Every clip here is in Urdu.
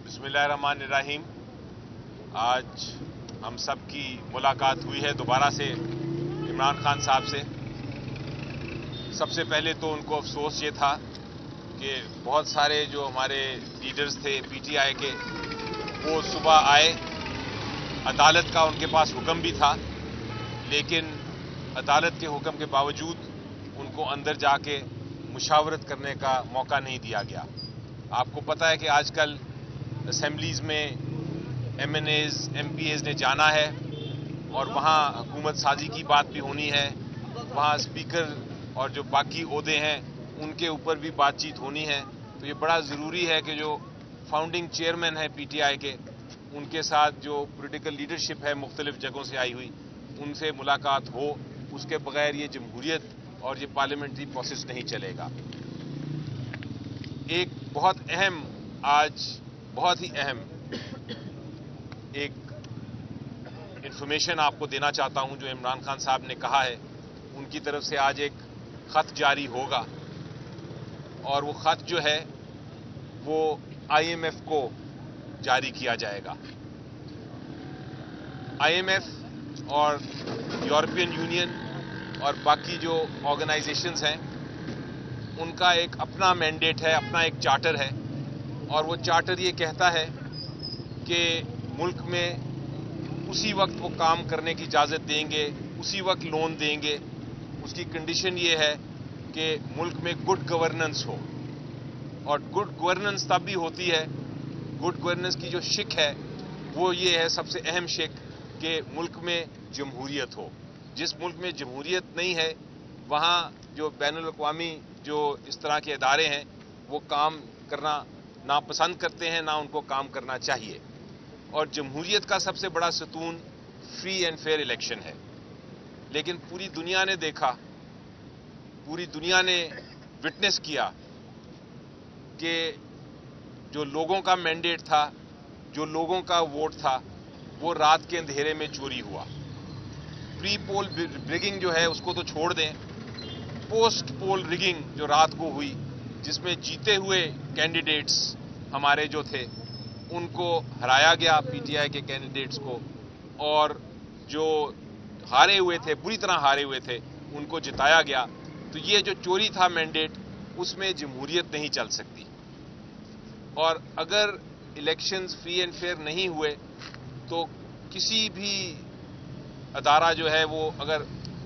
बिस्मिल्लाहिर्रहमानिर्रहीम। आज हम सब की मुलाकात हुई है दोबारा से इमरान खान साहब से। सबसे पहले तो उनको अफसोस ये था कि बहुत सारे जो हमारे लीडर्स थे पीटीआई के, वो सुबह आए, अदालत का उनके पास हुक्म भी था, लेकिन अदालत के हुक्म के बावजूद उनको अंदर जाके मुशावरत करने का मौका नहीं दिया गया। आपको पता है कि आजकल असेंबलीज़ में MNAs, MPAs ने जाना है और वहाँ हुकूमत साजी की बात भी होनी है, वहाँ स्पीकर और जो बाकी ओहदे हैं उनके ऊपर भी बातचीत होनी है। तो ये बड़ा ज़रूरी है कि जो फाउंडिंग चेयरमैन है PTI के, उनके साथ जो पॉलिटिकल लीडरशिप है मुख्तलिफ जगहों से आई हुई, उनसे मुलाकात हो। उसके बगैर ये जमहूरियत और ये पार्लियामेंट्री प्रोसेस नहीं चलेगा। एक बहुत अहम, आज बहुत ही अहम एक इंफॉर्मेशन आपको देना चाहता हूं। जो इमरान खान साहब ने कहा है, उनकी तरफ से आज एक खत जारी होगा और वो खत जो है वो IMF को जारी किया जाएगा। IMF और यूरोपियन यूनियन और बाकी जो ऑर्गेनाइजेशंस हैं, उनका एक अपना मैंडेट है, अपना एक चार्टर है, और वो चार्टर ये कहता है कि मुल्क में उसी वक्त वो काम करने की इजाज़त देंगे, उसी वक्त लोन देंगे। उसकी कंडीशन ये है कि मुल्क में गुड गवर्नेंस हो, और गुड गवर्नेंस तब भी होती है, गुड गवर्नेंस की जो शिक है वो ये है, सबसे अहम शिक, कि मुल्क में जमहूरियत हो। जिस मुल्क में जमहूरियत नहीं है, वहाँ जो बैनुल अक़वामी जो इस तरह के इदारे हैं वो काम करना नापसंद करते हैं, ना उनको काम करना चाहिए। और जमहूरियत का सबसे बड़ा सतून फ्री एंड फेयर इलेक्शन है। लेकिन पूरी दुनिया ने देखा, पूरी दुनिया ने विटनेस किया कि जो लोगों का मैंडेट था, जो लोगों का वोट था, वो रात के अंधेरे में चोरी हुआ। प्री पोल रिगिंग जो है उसको तो छोड़ दें, पोस्ट पोल रिगिंग जो रात को हुई, जिसमें जीते हुए कैंडिडेट्स हमारे जो थे उनको हराया गया, PTI के कैंडिडेट्स को, और जो हारे हुए थे, बुरी तरह हारे हुए थे, उनको जिताया गया। तो ये जो चोरी था मैंडेट, उसमें जमहूरियत नहीं चल सकती। और अगर इलेक्शंस फ्री एंड फेयर नहीं हुए तो किसी भी अदारा जो है वो अगर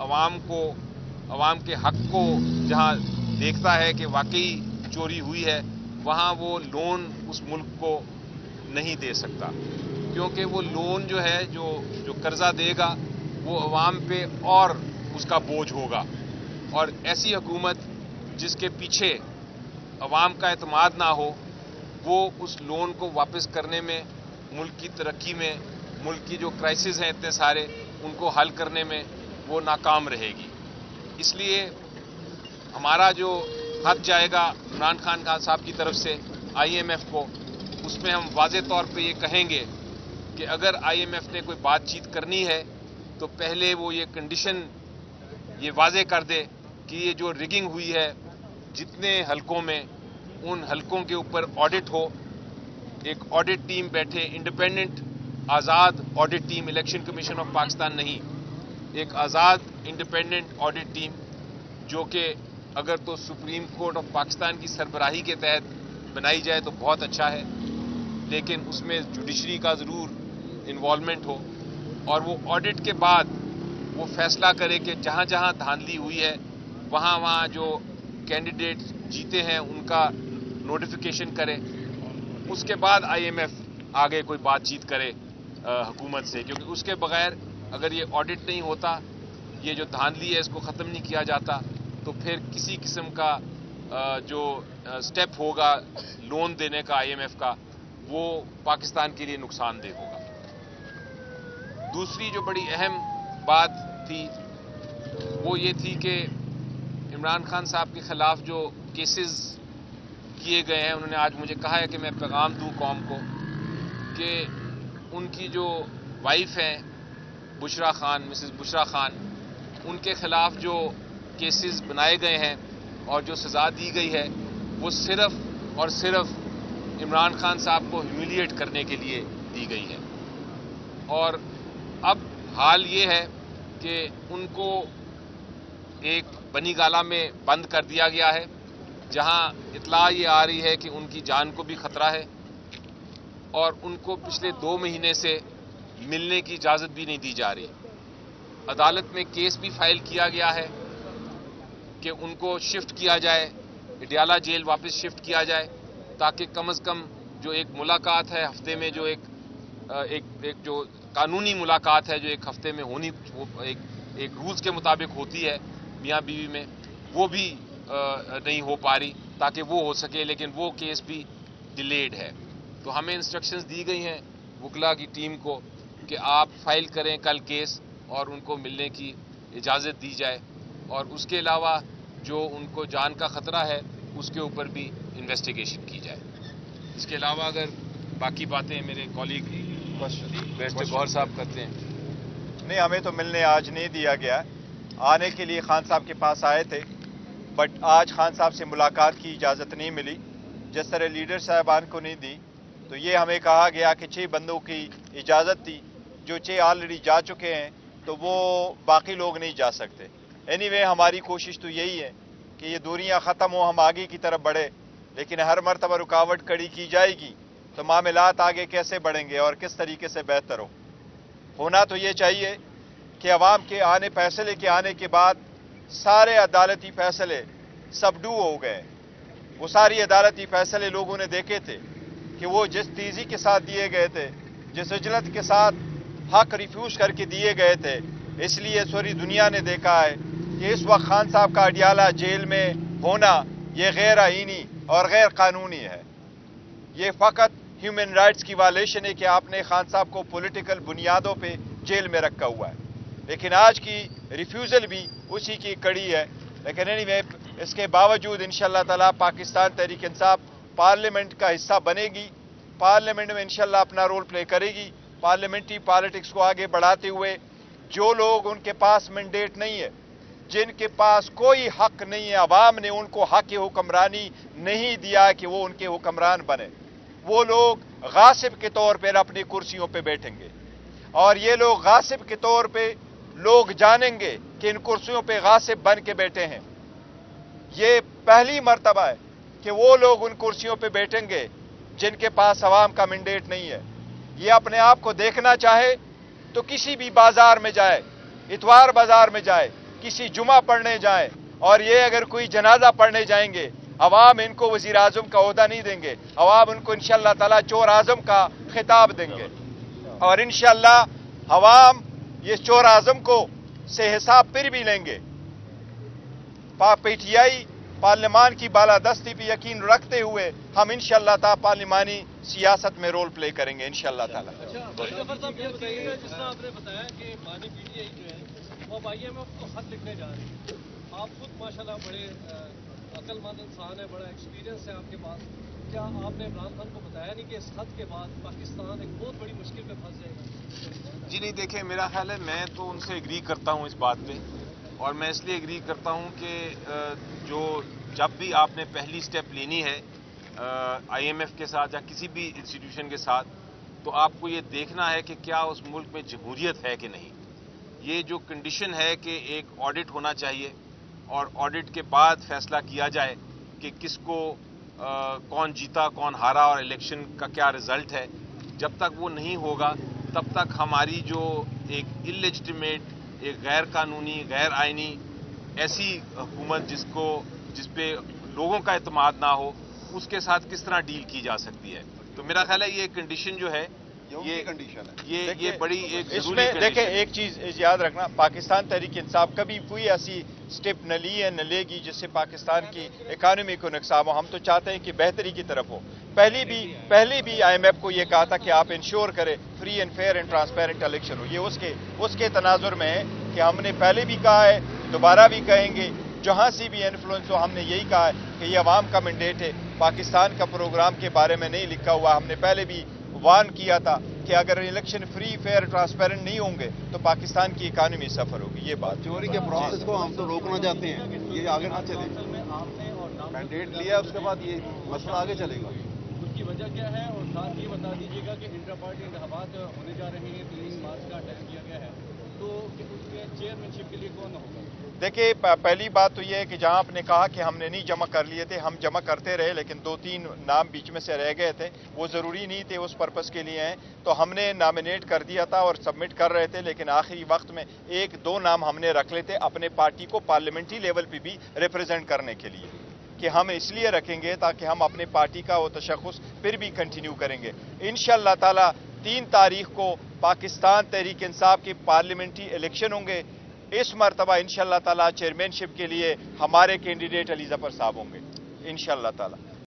अवाम के हक को जहां देखता है कि वाकई चोरी हुई है, वहां वो लोन उस मुल्क को नहीं दे सकता, क्योंकि वो लोन जो है, जो कर्जा देगा, वो अवाम पे और उसका बोझ होगा। और ऐसी हुकूमत जिसके पीछे अवाम का एतमाद ना हो, वो उस लोन को वापस करने में, मुल्क की तरक्की में, मुल्क की जो क्राइसिस हैं इतने सारे, उनको हल करने में वो नाकाम रहेगी। इसलिए हमारा जो खत जाएगा इमरान खान साहब की तरफ से IMF को, उसमें हम वाज़े तौर पे ये कहेंगे कि अगर IMF ने कोई बातचीत करनी है तो पहले वो ये कंडीशन ये वाज़े कर दे कि ये जो रिगिंग हुई है जितने हलकों में, उन हलकों के ऊपर ऑडिट हो। एक ऑडिट टीम बैठे, इंडिपेंडेंट आज़ाद audit team, election commission of Pakistan नहीं, एक आज़ाद इंडिपेंडेंट ऑडिट टीम, जो कि अगर तो सुप्रीम कोर्ट ऑफ पाकिस्तान की सरबराही के तहत बनाई जाए तो बहुत अच्छा है, लेकिन उसमें जुडिशरी का ज़रूर इन्वॉल्वमेंट हो, और वो ऑडिट के बाद वो फैसला करे कि जहाँ जहाँ धांधली हुई है, वहाँ वहाँ जो कैंडिडेट जीते हैं उनका नोटिफिकेशन करे। उसके बाद IMF आगे कोई बातचीत करे हुकूमत से, क्योंकि उसके बगैर अगर ये ऑडिट नहीं होता, ये जो धांधली है इसको ख़त्म नहीं किया जाता, तो फिर किसी किस्म का जो स्टेप होगा लोन देने का IMF का, वो पाकिस्तान के लिए नुकसानदेह होगा। दूसरी जो बड़ी अहम बात थी वो ये थी कि इमरान खान साहब के ख़िलाफ़ जो केसेस किए गए हैं, उन्होंने आज मुझे कहा है कि मैं पैगाम दूं कौम को कि उनकी जो वाइफ हैं बुशरा खान, मिसेस बुशरा खान, उनके ख़िलाफ़ जो केसेस बनाए गए हैं और जो सज़ा दी गई है, वो सिर्फ़ और सिर्फ عمران خان صاحب کو ہیوملیٹ کرنے کے لیے دی گئی ہے. اور اب حال یہ ہے کہ ان کو ایک بنی گالہ میں بند کر دیا گیا ہے، جہاں اطلاع یہ آ رہی ہے کہ ان کی جان کو بھی خطرہ ہے، اور ان کو پچھلے 2 مہینے سے ملنے کی اجازت بھی نہیں دی جا رہی. عدالت میں کیس بھی فائل کیا گیا ہے کہ ان کو شفٹ کیا جائے، اڈیالہ جیل واپس شفٹ کیا جائے، تاکہ کم از کم جو ایک ملاقات ہے ہفتے میں، جو ایک جو قانونی ملاقات ہے جو ایک ہفتے میں ہونی، ایک رولز کے مطابق ہوتی ہے میاں بیوی میں، وہ بھی نہیں ہو پا رہی تاکہ وہ ہو سکے، لیکن وہ کیس بھی ڈیلیڈ ہے. تو ہمیں انسٹرکشنز دی گئی ہیں وکلا کی ٹیم کو کہ آپ فائل کریں کل کیس اور ان کو ملنے کی اجازت دی جائے، اور اس کے علاوہ جو ان کو جان کا خطرہ ہے اس کے اوپر بھی انویسٹیگیشن کی جائے. اس کے علاوہ اگر باقی باتیں میرے کولیگ بیرسٹر گوہر صاحب کرتے ہیں. نہیں، ہمیں تو ملنے آج نہیں دیا گیا. آنے کے لیے خان صاحب کے پاس آئے تھے، بٹ آج خان صاحب سے ملاقات کی اجازت نہیں ملی. جس طرح لیڈر صاحبان کو نہیں دی، تو یہ ہمیں کہا گیا کہ 6 بندوں کی اجازت تھی، جو 6 آلریڈی جا چکے ہیں، تو وہ باقی لوگ نہیں جا سکتے. اینی وے ہماری کوشش تو یہی ہے کہ یہ دوریاں ختم ہو، ہم آگے کی طرف بڑھے، لیکن ہر مرتبہ رکاوٹ کھڑی کی جائے گی تو معاملات آگے کیسے بڑھیں گے اور کس طریقے سے بہتر ہو. ہونا تو یہ چاہیے کہ عوام کے فیصلے کے آنے کے بعد سارے عدالتی فیصلے سبڈو ہو گئے. وہ ساری عدالتی فیصلے لوگوں نے دیکھے تھے کہ وہ جس تیزی کے ساتھ دیے گئے تھے، جس عجلت کے ساتھ حق ریفیوز کر کے دیے گئے تھے. اس لیے سوری دنیا نے دیکھا ہے کہ اس وقت خان صاحب کا اڈیالہ جیل میں ہونا یہ غیر آئینی اور غیر قانونی ہے. یہ فقط ہیومن رائٹس کی وائلیشن ہے کہ آپ نے خان صاحب کو پولیٹیکل بنیادوں پہ جیل میں رکھا ہوا ہے. لیکن آج کی ریفیوزل بھی اسی کی کڑی ہے. لیکن اینی وے اس کے باوجود انشاءاللہ تعالی پاکستان تحریک انصاف پارلیمنٹ کا حصہ بنے گی، پارلیمنٹ میں انشاءاللہ اپنا رول پلے کرے گی. پارلیمنٹری پالیٹکس کو آگے بڑھاتے ہوئے جو لوگ ان کے پاس مینڈیٹ نہیں ہے، جن کے پاس کوئی حق نہیں ہے، عوام نے ان کو حق حکمرانی نہیں دیا کہ وہ ان کے حکمران بنے، وہ لوگ غاصب کے طور پر اپنی کرسیوں پہ بیٹھیں گے. اور یہ لوگ غاصب کے طور پہ لوگ جانیں گے کہ ان کرسیوں پہ غاصب بن کے بیٹھے ہیں. یہ پہلی مرتبہ ہے کہ وہ لوگ ان کرسیوں پہ بیٹھیں گے جن کے پاس عوام کا مینڈیٹ نہیں ہے. یہ اپنے آپ کو دیکھنا چاہے تو کسی بھی بازار میں جائے، اتوار بازار میں جائے، کسی جمعہ پڑھنے جائیں، اور یہ اگر کوئی جنازہ پڑھنے جائیں گے، عوام ان کو وزیر اعظم کا عہدہ نہیں دیں گے، عوام ان کو انشاءاللہ تعالی چور اعظم کا خطاب دیں گے. اور انشاءاللہ عوام یہ چور اعظم کو سے حساب پھر بھی لیں گے. پی ٹی آئی پارلیمان کی بالادستی پہ یقین رکھتے ہوئے ہم انشاءاللہ تعالی پارلیمانی سیاست میں رول پلے کریں گے انشاءاللہ تعالی. جس طرح آپ نے بتایا کہ مانی پی ٹی آئی جو ہے وہ IMF کو خط لکھنے جا رہے ہیں، آپ خود ماشاءاللہ بڑے عقل مند انسان ہیں، بڑا ایکسپیرینس ہے آپ کے پاس. کیا آپ نے عمران خان کو بتایا نہیں کہ اس خط کے بعد پاکستان ایک بہت بڑی مشکل میں پھنس جائے گا؟ جی نہیں، دیکھیں میرا خیال ہے میں تو ان سے ایگری کرتا ہوں اس بات پہ، اور میں اس لیے ایگری کرتا ہوں کہ جب بھی آپ نے پہلی سٹیپ لینی ہے IMF کے ساتھ یا کسی بھی انسٹیٹیوشن کے ساتھ، تو آپ کو یہ دیکھنا ہے کہ کیا اس ملک میں جمہوریت ہے کہ نہیں. یہ جو کنڈیشن ہے کہ ایک آڈٹ ہونا چاہیے اور آڈٹ کے بعد فیصلہ کیا جائے کہ کس کو کون جیتا کون ہارا اور الیکشن کا کیا رزلٹ ہے. جب تک وہ نہیں ہوگا تب تک ہماری جو ایک انلیجٹمیٹ، ایک غیر قانونی، غیر آئینی ایسی حکومت جس پہ لوگوں کا اعتماد نہ ہو، اس کے ساتھ کس طرح ڈیل کی جا سکتی ہے. تو میرا خیال ہے یہ کنڈیشن جو ہے یہ بڑی ایک اس ضروری میں کنڈیشن دیکھیں ہے. ایک چیز یاد رکھنا، پاکستان تحریک انصاف کبھی کوئی ایسی سٹیپ نہ لی ہے نہ لے گی جس سے پاکستان کی اکانومی کو نقصان ہو. ہم تو چاہتے ہیں کہ بہتری کی طرف ہو. پہلی بھی IMF کو یہ کہا تھا کہ آپ انشور کریں free and fair and transparent election ہو. یہ اس کے تناظر میں ہے کہ ہم نے پہلے بھی کہا ہے، دوبارہ بھی کہیں گے، جہاں سے بھی انفلوئنس ہو. ہم نے یہی کہا ہے کہ یہ عوام کا مینڈیٹ ہے، پاکستان کا پروگرام کے بارے میں نہیں لکھا ہوا. ہم نے پہلے بھی وارن کیا تھا کہ اگر الیکشن فری فیئر ٹرانسپیرنٹ نہیں ہوں گے تو پاکستان کی اکانومی سفر ہوگی. یہ بات چوری کے پروسیس کو ہم تو روکنا چاہتے ہیں، یہ آگے نہ چلے. مینڈیٹ لیا اس کے بعد یہ مسئلہ آگے چلے گا. की वजह क्या है, और साथ ये बता दीजिएगा कि इंट्रा पार्टी इंतखाबात होने जा रहे हैं, 3 मार्च का टाइम दिया गया है, तो उसमें चेयरमैनशिप के लिए कौन होगा? देखिए, पहली बात तो ये है कि जहां आपने कहा कि हमने नहीं जमा कर लिए थे, हम जमा करते रहे, लेकिन 2-3 नाम बीच में से रह गए थे, वो ज़रूरी नहीं थे उस पर्पस के लिए हैं, तो हमने नॉमिनेट कर दिया था और सबमिट कर रहे थे, लेकिन आखिरी वक्त में 1-2 नाम हमने रख लेते अपने पार्टी को पार्लियामेंट्री लेवल पे भी रिप्रेजेंट करने के लिए, कि हम इसलिए रखेंगे ताकि हम अपने पार्टी का वो तशख़्ख़ुस फिर भी कंटिन्यू करेंगे। इंशाअल्लाह ताला 3 तारीख को पाकिस्तान तहरीक इंसाफ के पार्लियामेंट्री इलेक्शन होंगे। इस मरतबा इंशाअल्लाह ताला चेयरमैनशिप के लिए हमारे कैंडिडेट अली ज़फ़र साहब होंगे इंशाअल्लाह ताला।